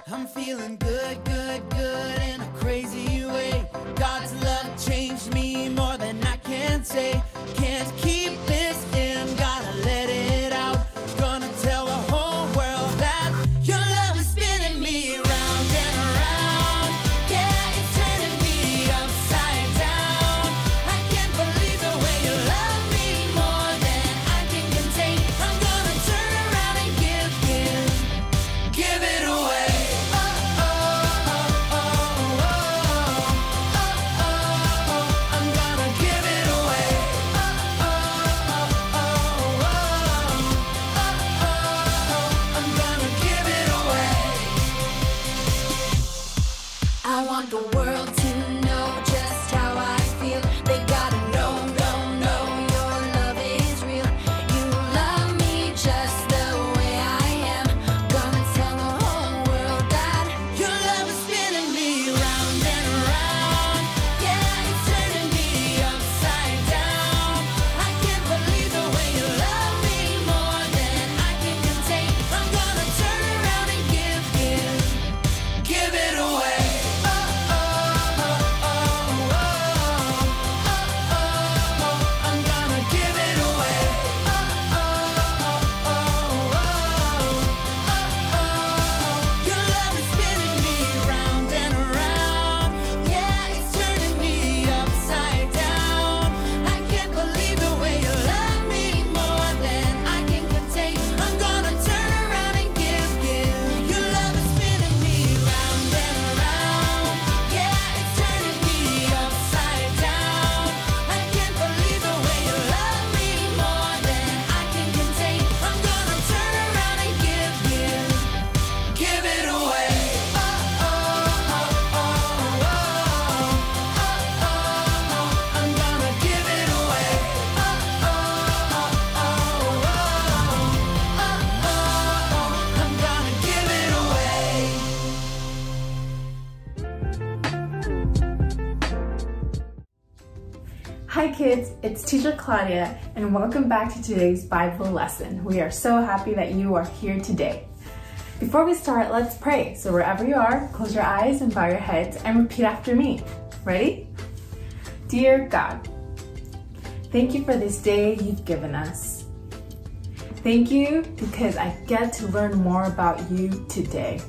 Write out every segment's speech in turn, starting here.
I'm feeling good, good, good in a crazy way. God's love changed me more than I can say. Can't keep this in, gotta let it out. Gonna tell the whole world that your love is spinning me round and around. Yeah, it's turning me upside down. I can't believe the way you love me more than I can contain. I'm gonna turn around and give it away. I want the world to know just how I feel. They gotta know, your love is real. You love me just the way I am. Gonna tell the whole world that your love is spinning me round and around. Yeah, it's turning me upside down. I can't believe the way you love me more than I can contain. I'm gonna turn around and give it away. Hi kids, it's Teacher Claudia and welcome back to today's Bible lesson. We are so happy that you are here today. Before we start, let's pray. So wherever you are, close your eyes and bow your heads and repeat after me. Ready? Dear God, thank you for this day you've given us. Thank you because I get to learn more about you today.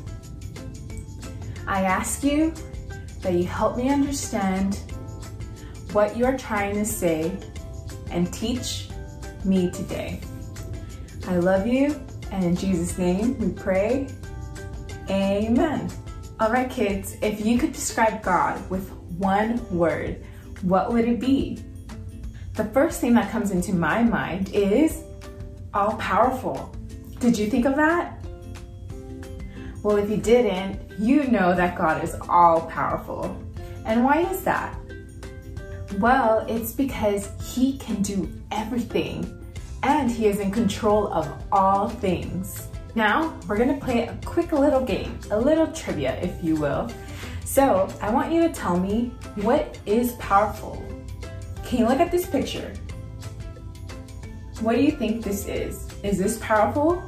I ask you that you help me understand what you're trying to say and teach me today. I love you, and in Jesus' name we pray, amen. All right kids, if you could describe God with one word, what would it be? The first thing that comes into my mind is all-powerful. Did you think of that? Well, if you didn't, you know that God is all-powerful. And why is that? Well, it's because He can do everything and He is in control of all things. Now, we're gonna play a quick little game, a little trivia, if you will. So, I want you to tell me, what is powerful? Can you look at this picture? What do you think this is? Is this powerful?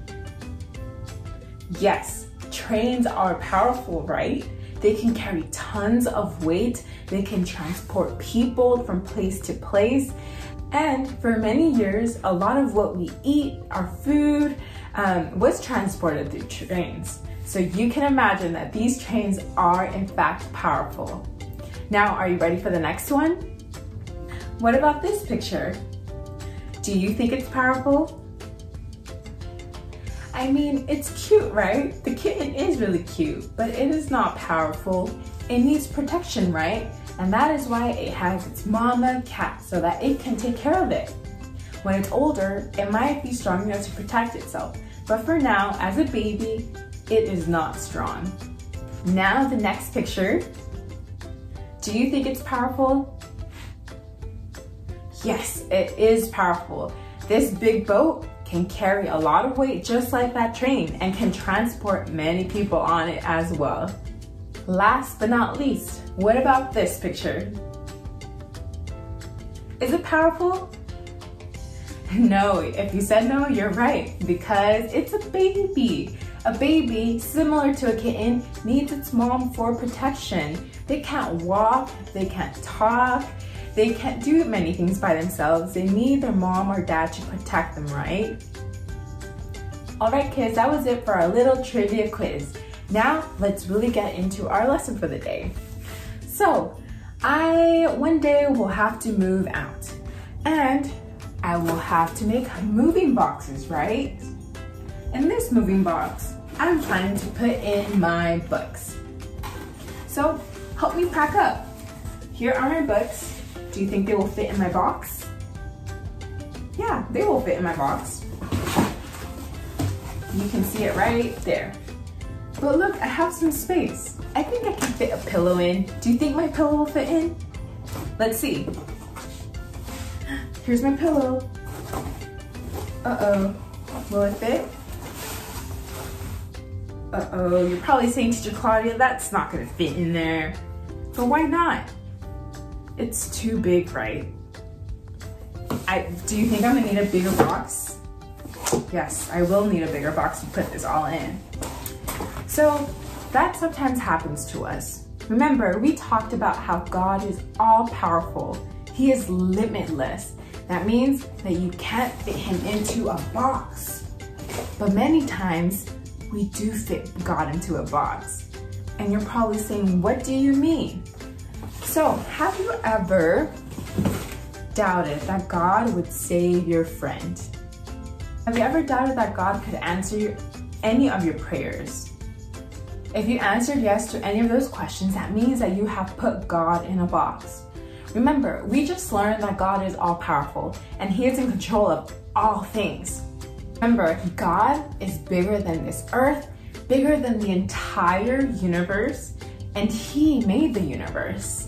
Yes, trains are powerful, right? They can carry tons of weight. They can transport people from place to place. And for many years, a lot of what we eat, our food, was transported through trains. So you can imagine that these trains are in fact powerful. Now, are you ready for the next one? What about this picture? Do you think it's powerful? I mean, it's cute, right? The kitten is really cute, but it is not powerful. It needs protection, right? And that is why it has its mama cat, so that it can take care of it. When it's older, it might be strong enough to protect itself. But for now, as a baby, it is not strong. Now the next picture. Do you think it's powerful? Yes, it is powerful. This big boat can carry a lot of weight just like that train and can transport many people on it as well. Last but not least, what about this picture? Is it powerful? No, if you said no, you're right, because it's a baby. A baby, similar to a kitten, needs its mom for protection. They can't walk, they can't talk, they can't do many things by themselves. They need their mom or dad to protect them, right? All right, kids, that was it for our little trivia quiz. Now, let's really get into our lesson for the day. So, I one day will have to move out, and I will have to make moving boxes, right? In this moving box, I'm planning to put in my books. So help me pack up. Here are my books. Do you think they will fit in my box? Yeah, they will fit in my box. You can see it right there. But look, I have some space. I think I can fit a pillow in. Do you think my pillow will fit in? Let's see. Here's my pillow. Uh-oh, will it fit? Uh-oh, you're probably saying, Teacher Claudia, that's not gonna fit in there. But why not? It's too big, right? Do you think I'm gonna need a bigger box? Yes, I will need a bigger box to put this all in. So that sometimes happens to us. Remember, we talked about how God is all powerful. He is limitless. That means that you can't fit him into a box. But many times, we do fit God into a box. And you're probably saying, what do you mean? So, have you ever doubted that God would save your friend? Have you ever doubted that God could answer any of your prayers? If you answered yes to any of those questions, that means that you have put God in a box. Remember, we just learned that God is all powerful and he is in control of all things. Remember, God is bigger than this earth, bigger than the entire universe, and he made the universe.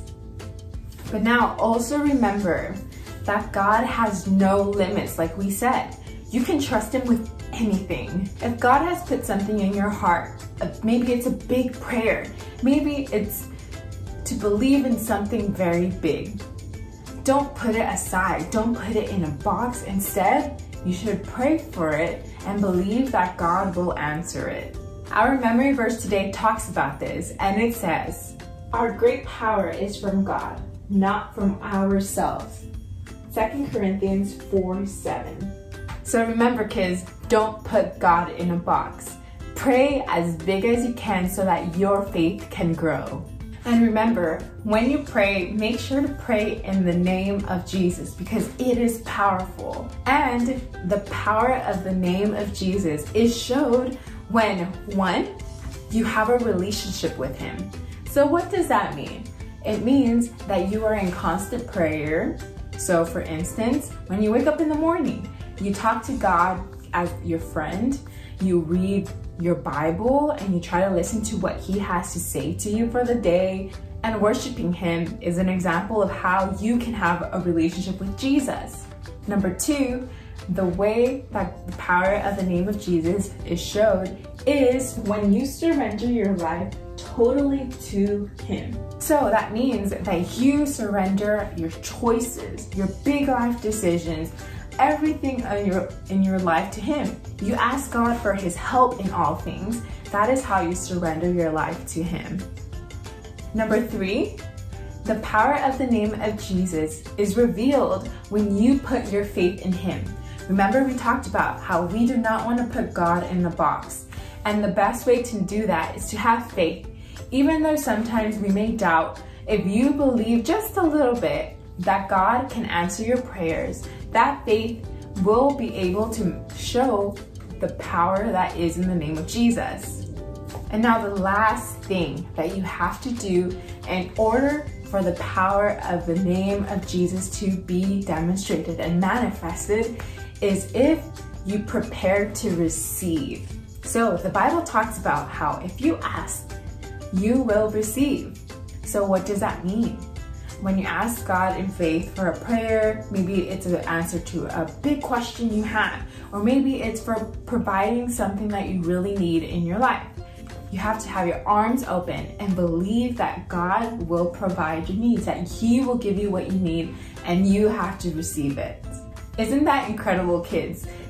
But now also remember that God has no limits, like we said. You can trust him with anything. If God has put something in your heart, maybe it's a big prayer, maybe it's to believe in something very big. Don't put it aside, don't put it in a box. Instead, you should pray for it and believe that God will answer it. Our memory verse today talks about this, and it says, "Our great power is from God, not from ourselves." 2 Corinthians 4:7. So remember, kids, don't put God in a box. Pray as big as you can so that your faith can grow. And remember, when you pray, make sure to pray in the name of Jesus because it is powerful. And the power of the name of Jesus is showed when, one, you have a relationship with him. So what does that mean? It means that you are in constant prayer. So for instance, when you wake up in the morning, you talk to God as your friend, you read your Bible, and you try to listen to what he has to say to you for the day. And worshiping him is an example of how you can have a relationship with Jesus. Number two, the way that the power of the name of Jesus is showed is when you surrender your life totally to him. So that means that you surrender your choices, your big life decisions, everything in your life to him. You ask God for his help in all things. That is how you surrender your life to him. Number three, the power of the name of Jesus is revealed when you put your faith in him. Remember, we talked about how we do not want to put God in the box. And the best way to do that is to have faith. Even though sometimes we may doubt, if you believe just a little bit that God can answer your prayers, that faith will be able to show the power that is in the name of Jesus. And now the last thing that you have to do in order for the power of the name of Jesus to be demonstrated and manifested is if you prepare to receive. So the Bible talks about how if you ask, you will receive. So what does that mean? When you ask God in faith for a prayer, maybe it's an answer to a big question you have, or maybe it's for providing something that you really need in your life. You have to have your arms open and believe that God will provide your needs, that he will give you what you need, and you have to receive it. Isn't that incredible, kids?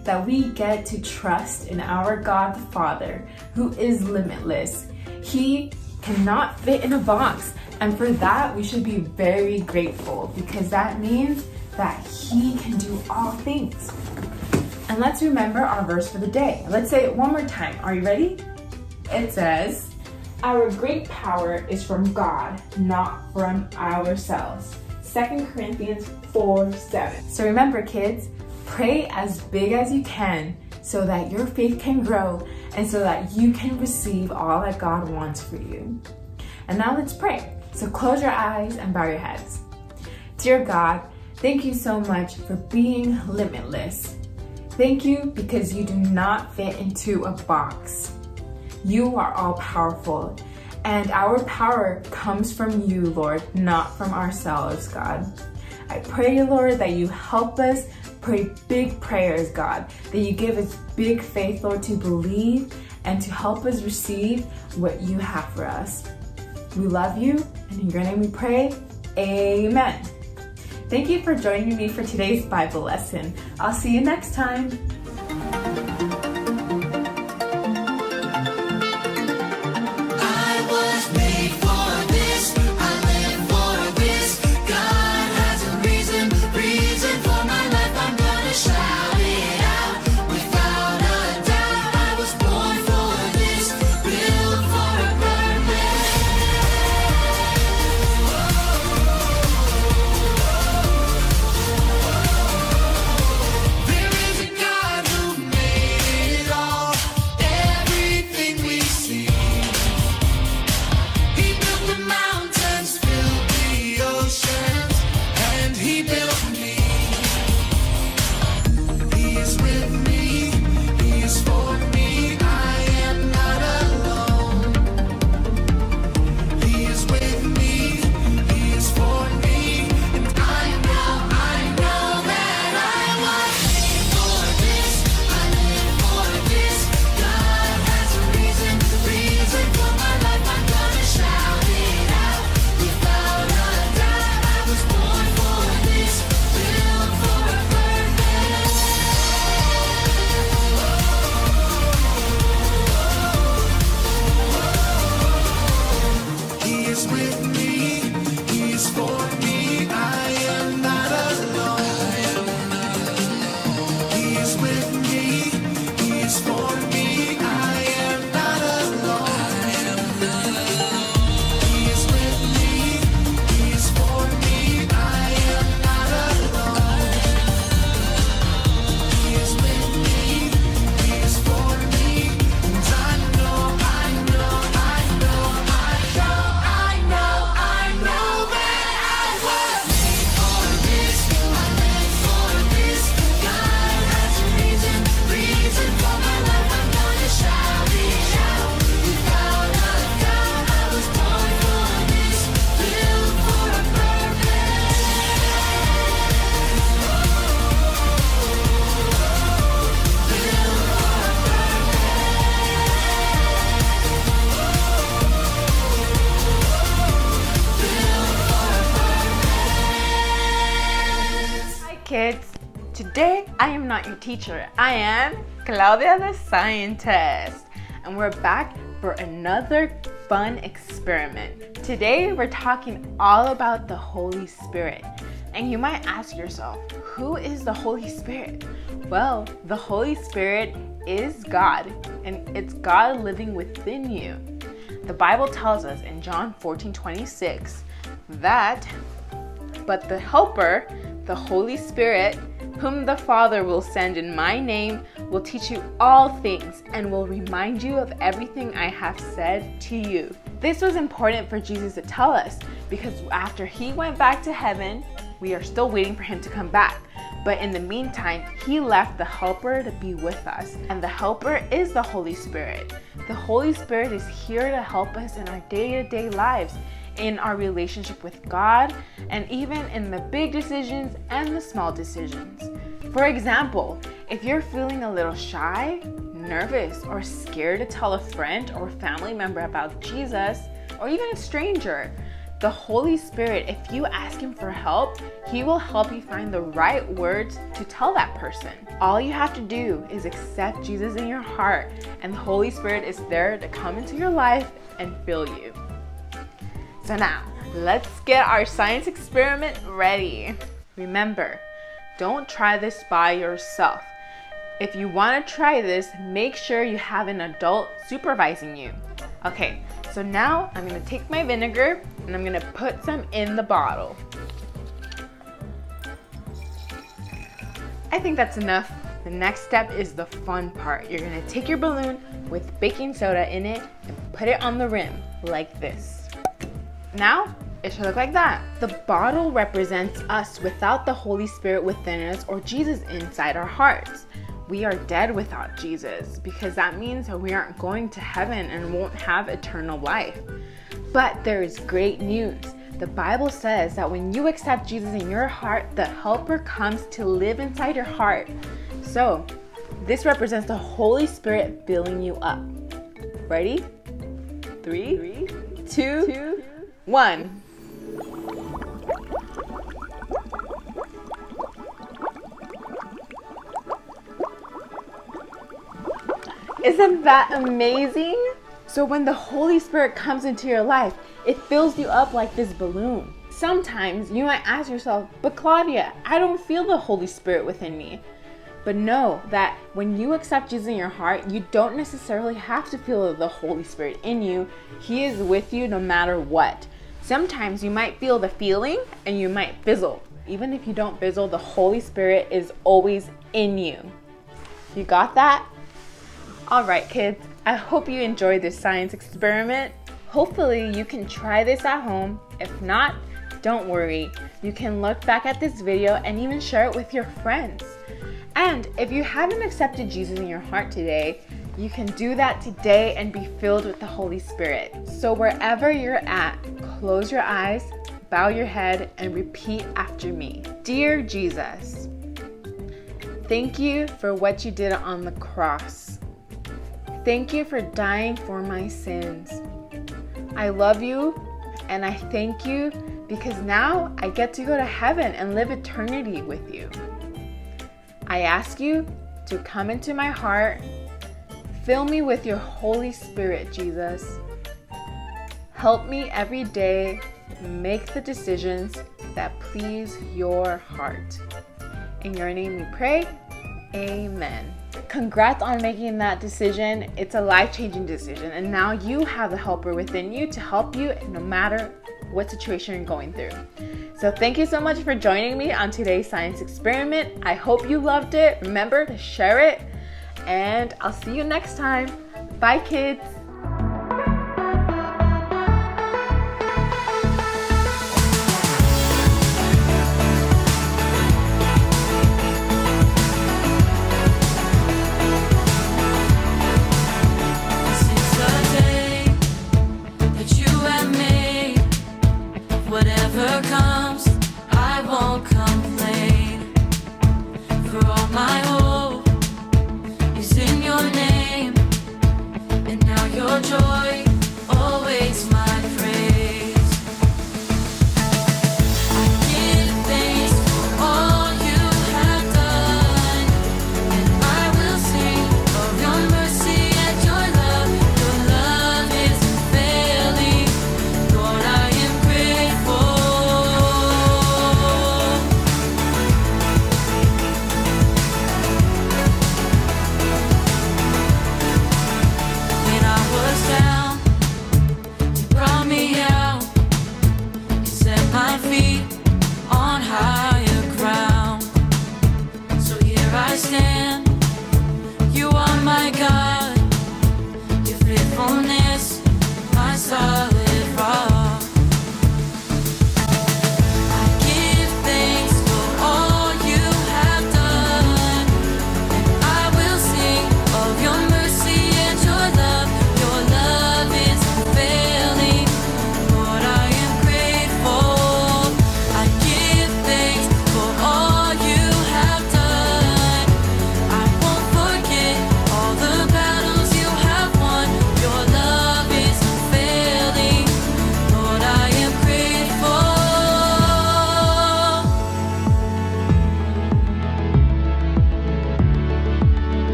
that we get to trust in our God the Father, who is limitless. He cannot fit in a box, and for that we should be very grateful, because that means that He can do all things. And let's remember our verse for the day. Let's say it one more time. Are you ready? It says, "Our great power is from God, not from ourselves." 2 Corinthians 4:7. So remember, kids, pray as big as you can so that your faith can grow and so that you can receive all that God wants for you. And now let's pray. So close your eyes and bow your heads. Dear God, thank you so much for being limitless. Thank you because you do not fit into a box. You are all powerful, and our power comes from you, Lord, not from ourselves, God. I pray, Lord, that you help us pray big prayers, God, that you give us big faith, Lord, to believe and to help us receive what you have for us. We love you, and in your name we pray, amen. Thank you for joining me for today's Bible lesson. I'll see you next time. Kids, today I am not your teacher. I am Claudia the scientist, and we're back for another fun experiment. Today we're talking all about the Holy Spirit, and you might ask yourself, who is the Holy Spirit? Well, the Holy Spirit is God, and it's God living within you. The Bible tells us in John 14:26 that, but the Helper, the Holy Spirit, whom the Father will send in my name, will teach you all things and will remind you of everything I have said to you. This was important for Jesus to tell us because after he went back to heaven, we are still waiting for him to come back. But in the meantime, he left the Helper to be with us. And the Helper is the Holy Spirit. The Holy Spirit is here to help us in our day-to-day lives, in our relationship with God, and even in the big decisions and the small decisions. For example, if you're feeling a little shy, nervous, or scared to tell a friend or family member about Jesus, or even a stranger, The Holy Spirit, if you ask Him for help, He will help you find the right words to tell that person. All you have to do is accept Jesus in your heart, and the Holy Spirit is there to come into your life and fill you. So now, let's get our science experiment ready. Remember, don't try this by yourself. If you want to try this, make sure you have an adult supervising you. Okay, so now I'm going to take my vinegar and I'm going to put some in the bottle. I think that's enough. The next step is the fun part. You're going to take your balloon with baking soda in it and put it on the rim like this. Now, it should look like that. The bottle represents us without the Holy Spirit within us, or Jesus inside our hearts. We are dead without Jesus, because that means that we aren't going to heaven and won't have eternal life. But there is great news. The Bible says that when you accept Jesus in your heart, the Helper comes to live inside your heart. So this represents the Holy Spirit filling you up. Ready? 3, 2, 1. Isn't that amazing? So when the Holy Spirit comes into your life, it fills you up like this balloon. Sometimes you might ask yourself, but Claudia, I don't feel the Holy Spirit within me. But know that when you accept Jesus in your heart, you don't necessarily have to feel the Holy Spirit in you. He is with you no matter what. Sometimes you might feel the feeling and you might fizzle. Even if you don't fizzle, the Holy Spirit is always in you. You got that? All right, kids, I hope you enjoyed this science experiment. Hopefully you can try this at home. If not, don't worry. You can look back at this video and even share it with your friends. And if you haven't accepted Jesus in your heart today, you can do that today and be filled with the Holy Spirit. So wherever you're at, close your eyes, bow your head, and repeat after me. Dear Jesus, thank you for what you did on the cross. Thank you for dying for my sins. I love you and I thank you because now I get to go to heaven and live eternity with you. I ask you to come into my heart. Fill me with your Holy Spirit, Jesus. Help me every day make the decisions that please your heart. In your name we pray, amen. Congrats on making that decision. It's a life-changing decision, and now you have the Helper within you to help you no matter what situation you're going through. So thank you so much for joining me on today's science experiment. I hope you loved it. Remember to share it, and I'll see you next time. Bye, kids. Whatever comes, I won't complain. For all my hope is in your name, and now you're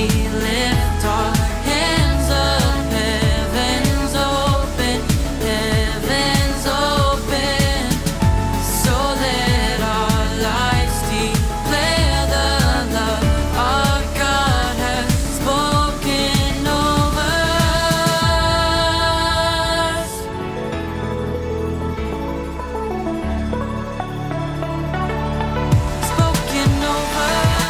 lift our hands up, heaven's open, heaven's open. So let our lives declare the love our God has spoken over us. Spoken over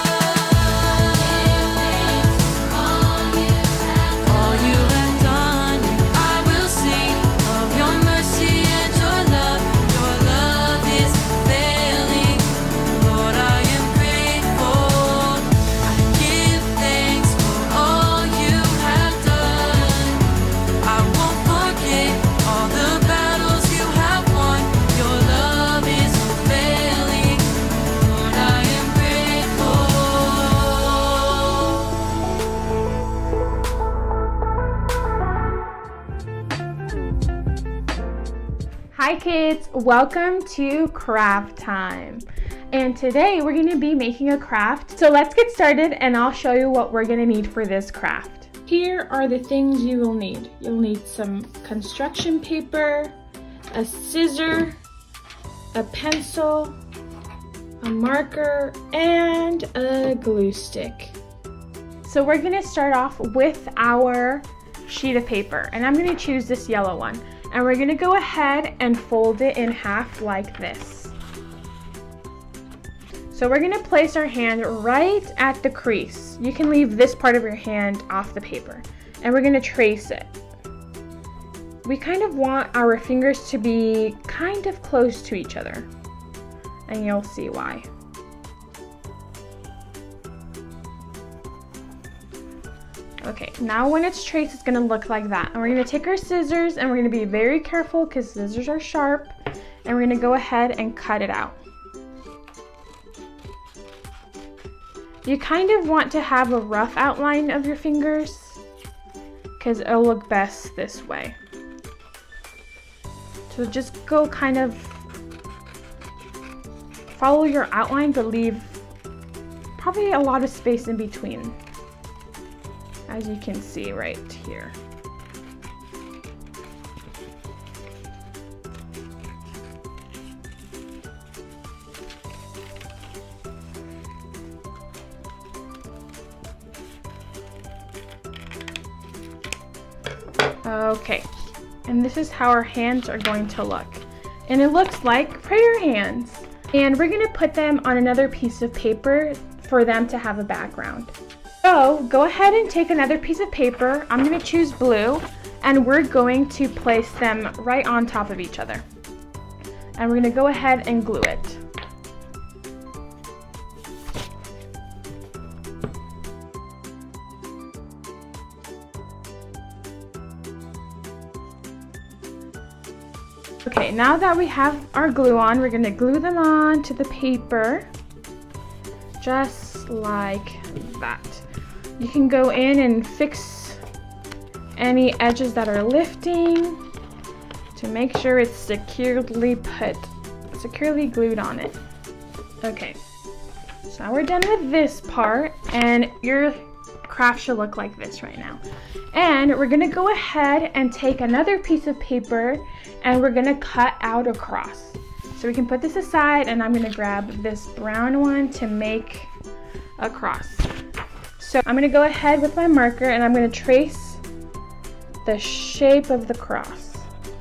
all you have done. I will sing of your mercy and your love. Your love is failing. Lord, I am grateful. I give thanks for all you have done. I won't forget all the battles you have won. Your love is failing. Lord, I am grateful. Hi kids, welcome to craft time. And today we're going to be making a craft. So let's get started and I'll show you what we're going to need for this craft. Here are the things you will need. You'll need some construction paper, a scissor, a pencil, a marker, and a glue stick. So we're going to start off with our sheet of paper, and I'm going to choose this yellow one. And we're going to go ahead and fold it in half like this. So we're going to place our hand right at the crease. You can leave this part of your hand off the paper. And we're going to trace it. We kind of want our fingers to be kind of close to each other. And you'll see why. Okay, now when it's traced, it's gonna look like that. And we're gonna take our scissors and we're gonna be very careful because scissors are sharp. And we're gonna go ahead and cut it out. You kind of want to have a rough outline of your fingers because it'll look best this way. So just go kind of follow your outline, but leave probably a lot of space in between, as you can see right here. Okay, and this is how our hands are going to look. And it looks like prayer hands. And we're gonna put them on another piece of paper for them to have a background. So go ahead and take another piece of paper. I'm gonna choose blue, and we're going to place them right on top of each other. And we're gonna go ahead and glue it. Okay, now that we have our glue on, we're gonna glue them on to the paper, just like that. You can go in and fix any edges that are lifting to make sure it's securely glued on it. Okay, so now we're done with this part, and your craft should look like this right now. And we're gonna go ahead and take another piece of paper and we're gonna cut out a cross. So we can put this aside, and I'm gonna grab this brown one to make a cross. So I'm gonna go ahead with my marker and I'm gonna trace the shape of the cross.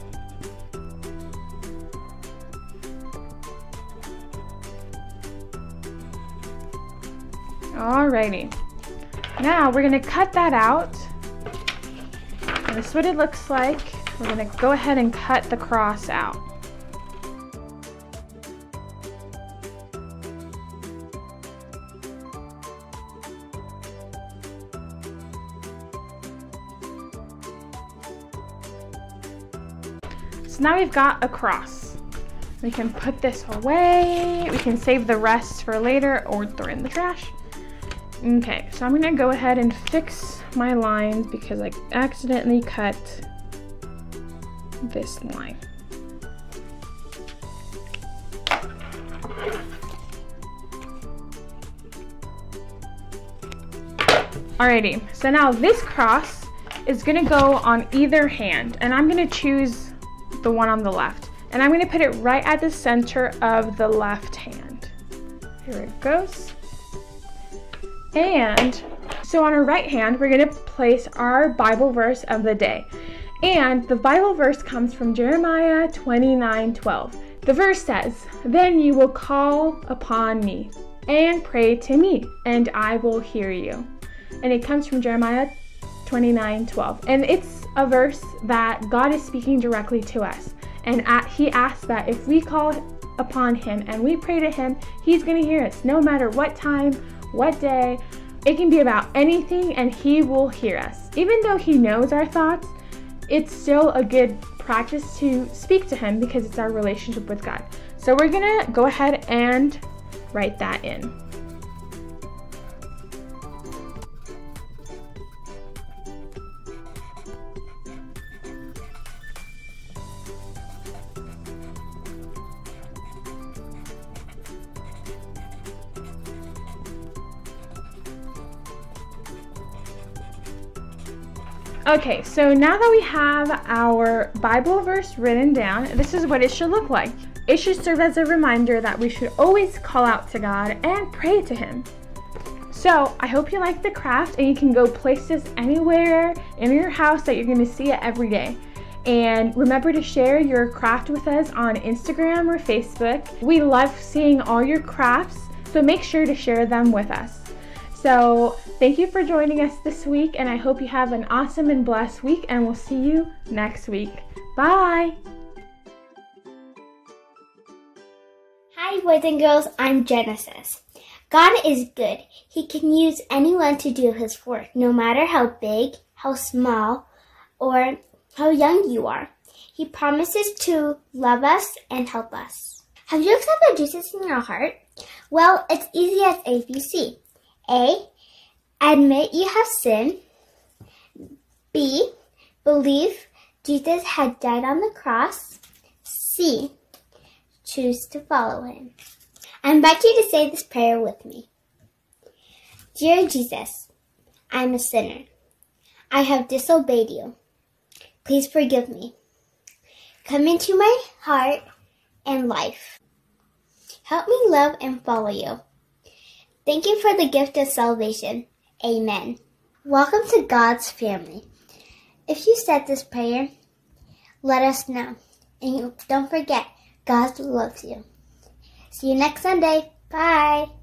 Alrighty. Now we're gonna cut that out. And this is what it looks like. We're gonna go ahead and cut the cross out. So now we've got a cross. We can put this away. We can save the rest for later or throw it in the trash. Okay, so I'm gonna go ahead and fix my lines because I accidentally cut this line. Alrighty, so now this cross is gonna go on either hand, and I'm gonna choose the one on the left, and I'm gonna put it right at the center of the left hand. Here it goes. And so on our right hand, we're gonna place our Bible verse of the day. And the Bible verse comes from Jeremiah 29:12. The verse says, "Then you will call upon me and pray to me, and I will hear you." And it comes from Jeremiah 29:12. And it's a verse that God is speaking directly to us. And he asks that if we call upon him and we pray to him, he's going to hear us no matter what time, what day. It can be about anything, and he will hear us. Even though he knows our thoughts, it's still a good practice to speak to him because it's our relationship with God. So we're going to go ahead and write that in. Okay, so now that we have our Bible verse written down, this is what it should look like. It should serve as a reminder that we should always call out to God and pray to him. So I hope you like the craft, and you can go place this anywhere in your house that you're going to see it every day. And remember to share your craft with us on Instagram or Facebook. We love seeing all your crafts, so make sure to share them with us. So thank you for joining us this week, and I hope you have an awesome and blessed week, and we'll see you next week. Bye! Hi boys and girls, I'm Genesis. God is good. He can use anyone to do his work, no matter how big, how small, or how young you are. He promises to love us and help us. Have you accepted Jesus in your heart? Well, it's easy as ABC. A, admit you have sinned. B, believe Jesus had died on the cross. C, choose to follow him. I invite you to say this prayer with me. Dear Jesus, I'm a sinner. I have disobeyed you. Please forgive me. Come into my heart and life. Help me love and follow you. Thank you for the gift of salvation. Amen. Welcome to God's family. If you said this prayer, let us know. And don't forget, God loves you. See you next Sunday. Bye.